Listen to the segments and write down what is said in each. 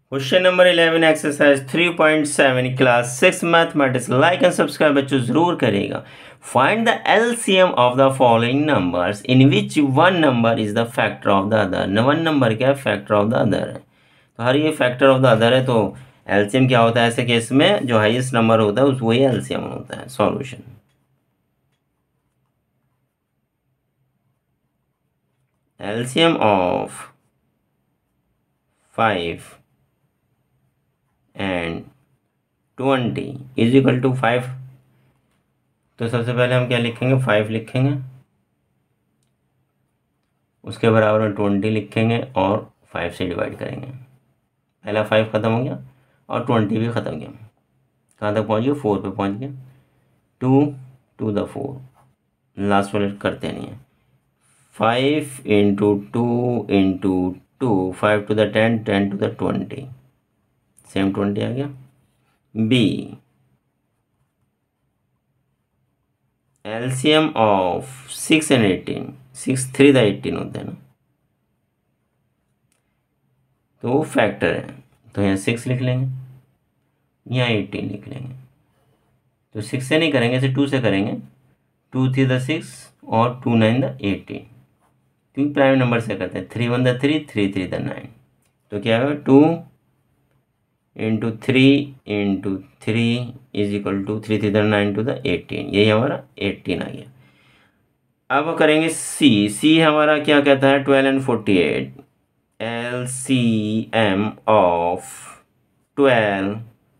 Question number 11 exercise 3.7 class 6 mathematics. Like and subscribe बच्चों जरूर करेगा। Find the LCM of the following numbers in which one number is the factor of the other. One number क्या है? Factor of the other है। तो हर ये factor of the other है, तो एलसीएम क्या होता है ऐसे केस में? जो हाईएस्ट नंबर होता है वही एलसीएम होता है। Solution LCM of 5 and 20 is equal to 5। तो सबसे पहले हम क्या लिखेंगे? 5 लिखेंगे, उसके बराबर में 20 लिखेंगे और 5 से डिवाइड करेंगे। पहला 5 ख़त्म हो गया और 20 भी ख़त्म गया। कहाँ तक पहुँच गया? 4 पे पहुँच गया। 2 टू द 4 लास्ट वाले करते नहीं है। 5 into 2 5 to the 10 10 to the 20 same 20 आ गया। B LCM of 6 and 18 6 3 the 18 होते हैं ना, तो वो फैक्टर है, तो यहाँ 6 लिख लेंगे, यहाँ 18 लिख लेंगे। तो 6 से नहीं करेंगे, इसे 2 से करेंगे। 2 3 द 6 और 2 9 द 18, क्योंकि प्राइम नंबर से करते हैं। 3 1 द 3 3 3 द 9, तो क्या है? 2 into 3 is equal to 3 3 the 9 to the 18, यही हमारा 18 आ गया। अब करेंगे सी हमारा क्या कहता है? 12 एंड 48। LCM of 12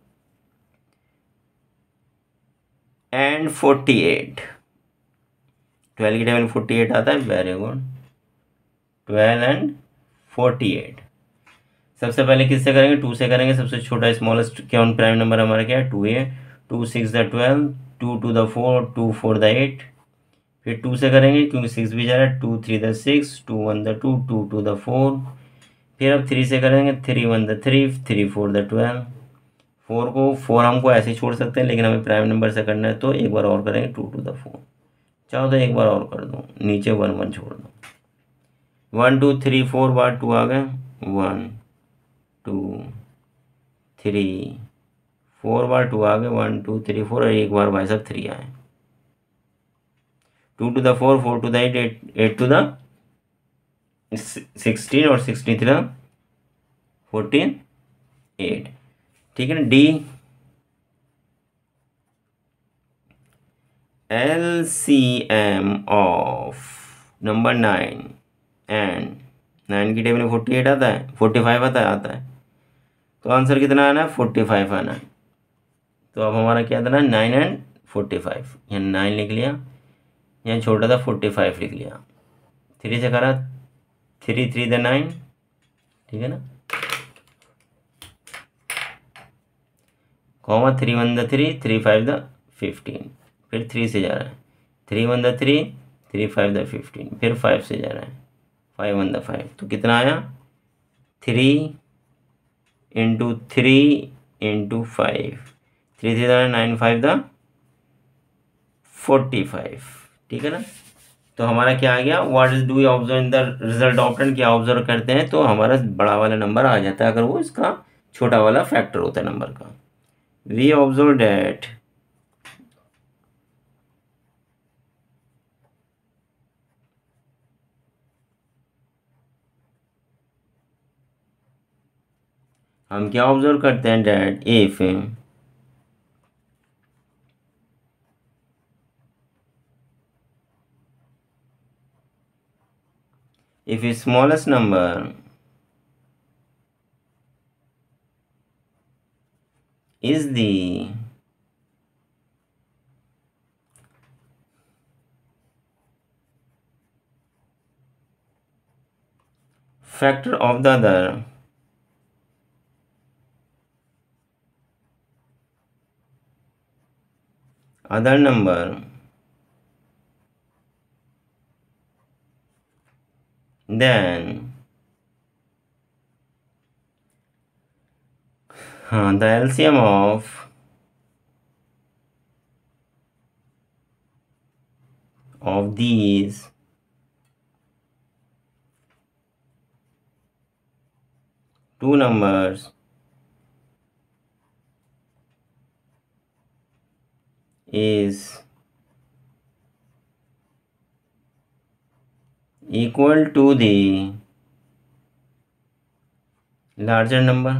and 48। 12 की टेबल 48 आता है। Very good. 12 एंड 48 सबसे पहले किससे करेंगे? 2 से करेंगे। सबसे छोटा स्मॉलेस्ट क्या प्राइम नंबर हमारा क्या है? 2 है। 2 6 द 12, 2 2 द 4, 2 4 द 8। फिर 2 से करेंगे क्योंकि 6 भी जा रहा है। 2 3 द 6, 2 1 द 2, 2 2 द 4। फिर अब 3 से करेंगे। 3 1 द 3, 3 4 द 12। 4 हमको ऐसे ही छोड़ सकते हैं, लेकिन हमें प्राइम नंबर से करना है, तो एक बार और करेंगे। 2 2 द 4। चाहो तो एक बार और कर दो, नीचे 1 1 छोड़ दो। 1 2 3 4 बार 2 आ गए। 1 2 3 4 बार 2 आ गए। 1 2 3 4 और एक बार भाई साहब 3 आए। 2 to the 4, 4 to the 8, 8 to the 16 और 16 3 14 8। ठीक है ना। D LCM of number 9 and 9 की टेबल में 48 आता है, 45 आता है। तो आंसर कितना आना है? 45 आना है। तो अब हमारा क्या था ना? 9 एंड 45। यहाँ 9 लिख लिया, यहाँ छोटा था 45 लिख लिया। 3 से करा, 3 3 द 9। ठीक है ना। Comma 3 1 the 3, 3 5 the 15। फिर 3 से जा रहा है। 3 1 द 3, 3 5 द 15। फिर 5 से जा रहा है। 5 1 द 5। तो कितना आया? 3 इंटू 3 इंटू 5। 3 3 the 9, 5 the 45। ठीक है ना। तो हमारा क्या आ गया? What is do observe in the result option? क्या ऑब्जर्व करते हैं तो हमारा बड़ा वाला नंबर आ जाता है, अगर वो इसका छोटा वाला फैक्टर होता है नंबर का। वी ऑब्जर्व डैट हम क्या ऑब्जर्व करते हैं? That if smallest number is the factor of the other number, then the LCM of these two numbers is equal to the larger number.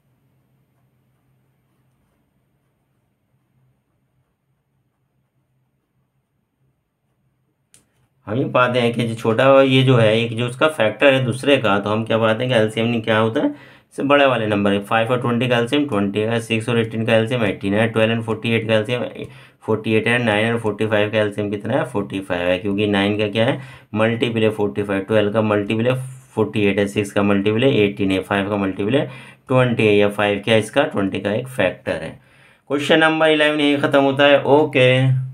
हम ये पाते हैं कि जो छोटा ये जो है एक जो उसका फैक्टर है दूसरे का, तो हम क्या पाते हैं कि एलसीएम नहीं क्या होता है, इससे बड़े वाले नंबर है। 5 और 20 का एलसीएम 20 है, 6 और 18 का एलसीएम 18 है, 12 एंड 48 का एलसीएम 48 है, 9 और 45 का एलसीएम कितना है 45 है, क्योंकि 9 का क्या है मल्टीपल है 45, 12 का मल्टीपल है 48 है, 6 का मल्टीपल है 18 है, 5 का मल्टीपल है 20 है, या 5 क्या इसका 20 का एक फैक्टर है। क्वेश्चन नंबर 11 यही खत्म होता है। ओके।